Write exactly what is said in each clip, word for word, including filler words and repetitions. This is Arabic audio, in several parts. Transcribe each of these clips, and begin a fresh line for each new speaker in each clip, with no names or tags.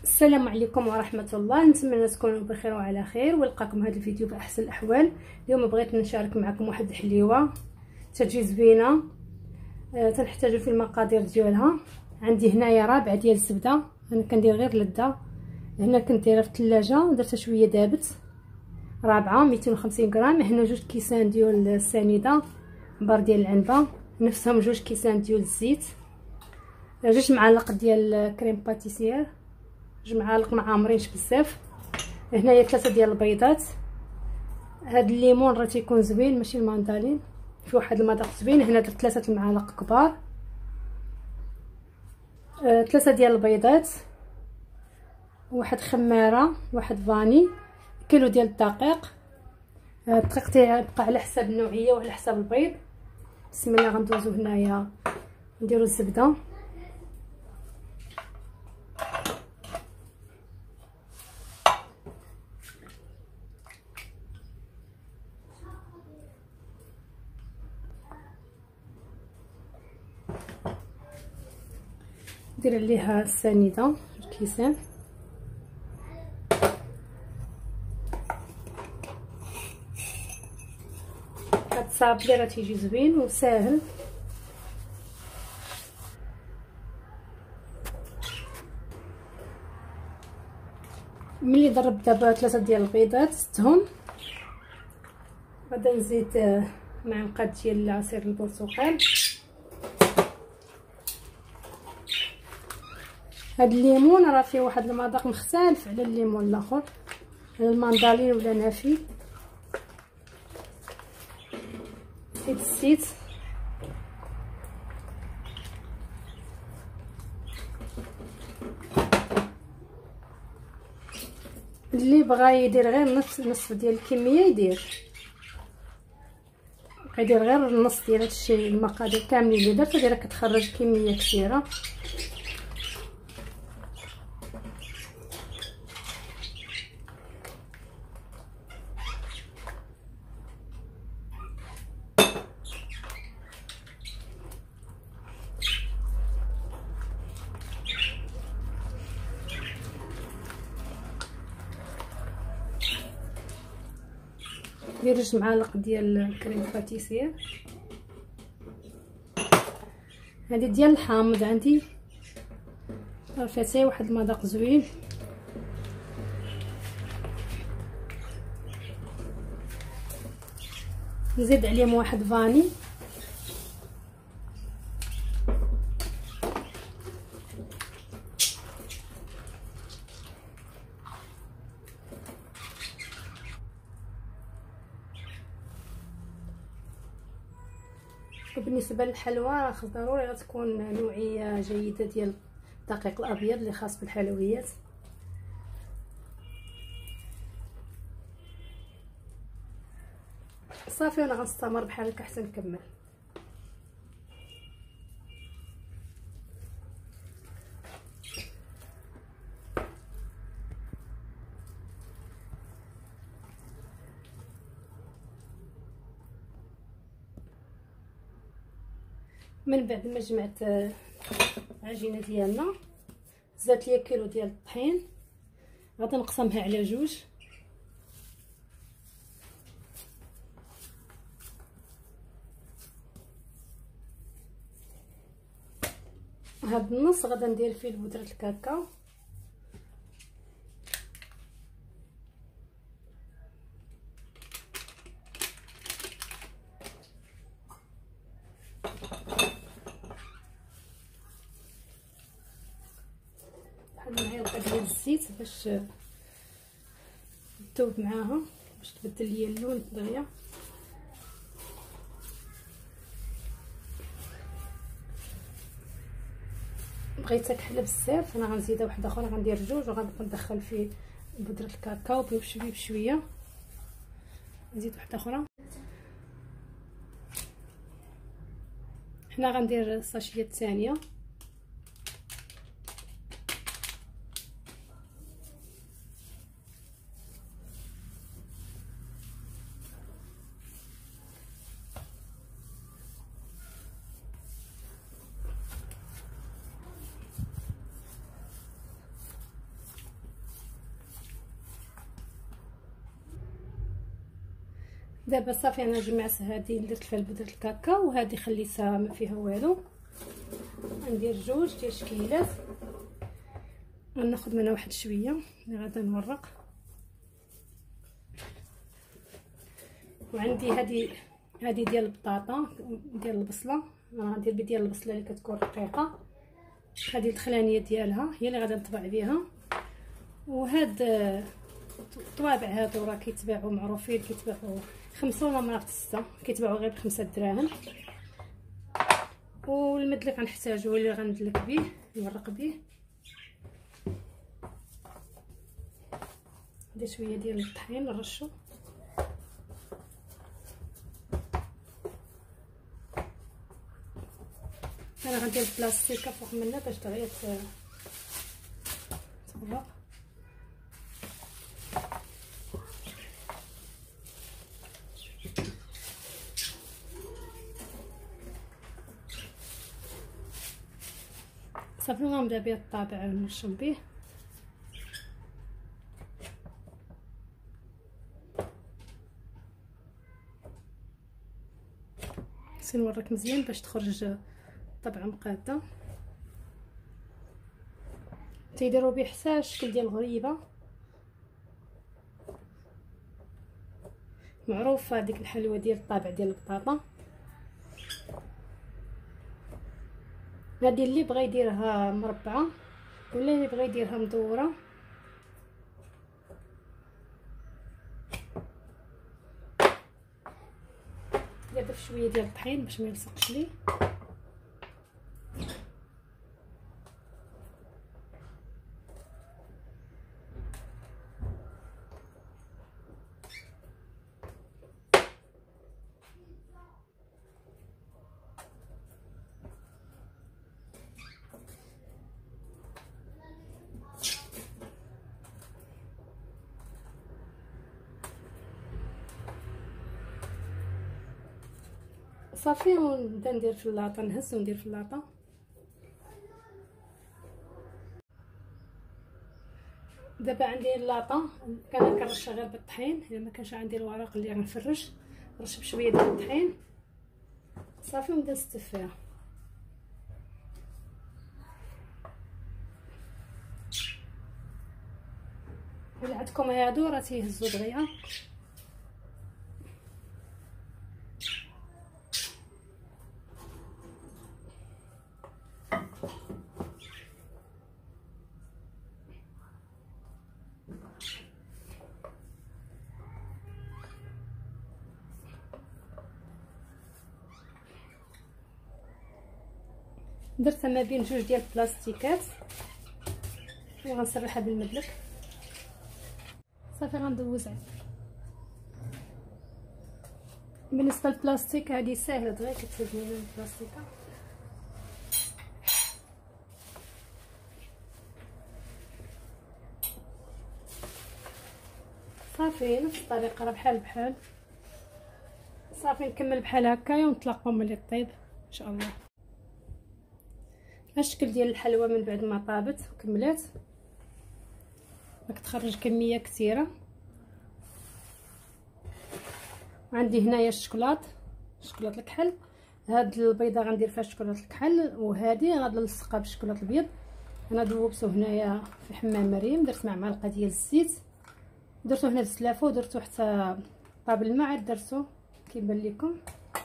السلام عليكم ورحمه الله. نتمنى تكونوا بخير وعلى خير ونلقاكم هذا الفيديو في احسن الاحوال. اليوم بغيت نشارك معكم واحد الحليوه تجي زوينه. أه تنحتاجوا في المقادير ديالها. عندي هنايا رابع ديال الزبده، انا كندير غير لده. هنا كنديرها في الثلاجه، درتها شويه دابت. رابعه مئتين وخمسين غرام. هنا جوج كيسان ديال السنيده بار ديال العنبه، نفسهم جوج كيسان ديال الزيت، جوج معالق ديال كريم باتيسير، جوج معالق ما عامرينش بزاف. هنايا ثلاثه ديال البيضات. هاد الليمون راه تيكون زوين ماشي الماندالين، في واحد المذاق زوين. هنا درت ثلاثه المعالق كبار. آه، ثلاثه ديال البيضات، واحد خماره، واحد فاني، كيلو ديال الدقيق. آه، الدقيق تيبقى على حساب النوعيه وعلى حساب البيض. بسم الله. غندوزو هنايا نديرو الزبده. ندير عليها السنيده الكيسان. هاد الصابلي راه تيجي زوين وساهل. ملي ضربت دابا ثلاثه ديال البيضات زدتهم، غادا نزيد معلقه ديال عصير البرتقال. هاد الليمون راه فيه واحد المذاق مختلف على الليمون الاخر، على الماندالين ولا نافي. زيد الزيت. اللي بغى يدير غير نص نصف ديال الكميه يدير، يدير غير النص ديال هادشي. المقادير كاملين اللي درت دايره كتخرج كميه كثيره. ندير جوج معالق ديال الكريم باتيسير. هذه ديال الحامض عندي، راه فيها حتى واحد المذاق زوين. نزيد عليهم واحد فاني. وبالنسبه للحلوى راه خص ضروري غتكون نوعيه جيده ديال الدقيق الابيض اللي خاص بالحلويات. صافي انا غنستمر بحال هكا حتى نكمل. من بعد ما جمعت العجينه ديالنا، زادت ليا كيلو ديال الطحين. غادي نقسمها على جوج. هاد النص غادي ندير فيه بودره الكاكاو. واحد المعلقه ديال الزيت باش تذوب معاها، باش تبدل ليا اللون دغيا. بغيتها كحله بزاف انا غنزيدها واحده اخرى، غندير جوج وغنبقى ندخل فيه بودره الكاكاو بشويه بشويه. نزيد واحده اخرى. هنا غندير الساشيه الثانيه. دابا صافي انا جمعت هذه درت فيها بودره الكاكاو وهذه خليتها ما فيها والو. غندير جوج ديال الشكيلات غناخذ منها واحد شويه اللي غادا نورق. وعندي هذه هذه ديال البطاطا ديال البصله، انا غندير بديال البصله اللي كتكون رقيقه. هذه الدخلانيه ديالها هي اللي غادا نطبع بها. وهاد الطوابع هادو راه كيتباعوا معروفين، كيتباعوا خمسة ولا مرات ستة، كيتباعوا غير بخمسة دراهم. والمدلك غنحتاجو اللي غندلك به نورق به. ندير شويه ديال الطحين نرشو. انا غندير بلاستيكه فوق منها باش دغيا تطبق. صافي غنبدا به الطابع نرشم به. خصني نورك مزيان باش تخرج طبعا مقاده. تيديروا به حتى الشكل ديال الغريبه، معروفه ديك الحلوه ديال الطابع ديال البطاطا. هذه اللي بغى يديرها مربعه ولا اللي بغى يديرها مدوره. نضيف شويه ديال الطحين باش ما يلصقش لي. صافي ونبدا ندير في اللاطه، نهز وندير في اللاطه. دابا عندي اللاطه كان كنرشها غير بالطحين، الا ما كانش عندي الورق اللي غنفرش نرش بشويه ديال الطحين صافي ونبدا نستف فيها. الا عندكم هادو راه تيهزوا دغيا. درتها ما بين جوج ديال البلاستيكات وغنسرحها بالمدلك. صافي غندوز عاد. بالنسبه للبلاستيك هذه ساهله دغيا كتهز من البلاستيكه. صافي نفس الطريقه راه بحال بحال. صافي نكمل بحال هكايا ونتلاقاو ملي طيب ان شاء الله. الشكل ديال الحلوى من بعد ما طابت وكملات راك تخرج كميه كثيره. عندي هنايا الشكلاط شكلاط الكحل. هاد البيضه غندير فيها شكلاط الكحل، وهذه غنلصقها بالشكلاط البيض. انا ذوبته هنايا في حمام مريم، درت مع معلقه ديال الزيت، درتو هنا بالسلافه ودرتو حتى طاب الماء عاد درتو كيبان لكم.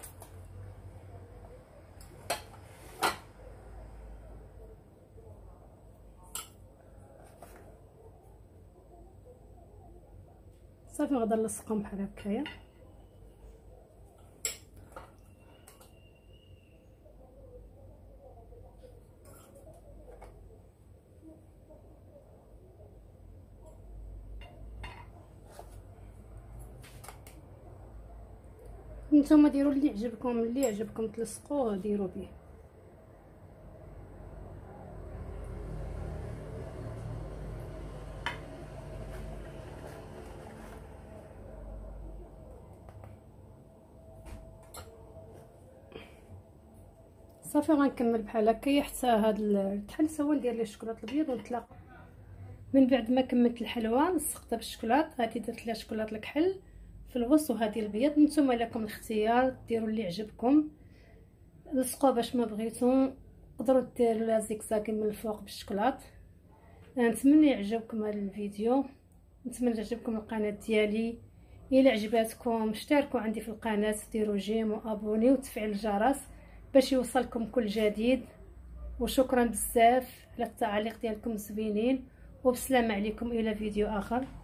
صافي غادي نلصقهم بحال هكايا. نتوما ديروا اللي عجبكم، اللي عجبكم تلصقوه ديروا به. صافي غنكمل بحال هكايا حتى هاد الكحل سوا ندير ليه الشكلاط الابيض ونتلاقى. من بعد ما كملت الحلوى لصقتها بالشكلاط، هادي درت ليها شكلاط الكحل في الوسط وهذه البيض. نتوما لكم الاختيار، ديروا اللي عجبكم، لصقوا باش ما بغيتو، تقدروا ديروا لا زيكزاك من الفوق بالشكلاط. نتمنى يعجبكم هذا الفيديو، نتمنى تعجبكم القناه ديالي. الى عجباتكم اشتركوا عندي في القناه، ديروا جيم وابوني وتفعيل الجرس باش يوصلكم كل جديد. وشكرا بزاف على التعليق ديالكم زوينين، وبسلامه عليكم الى فيديو اخر.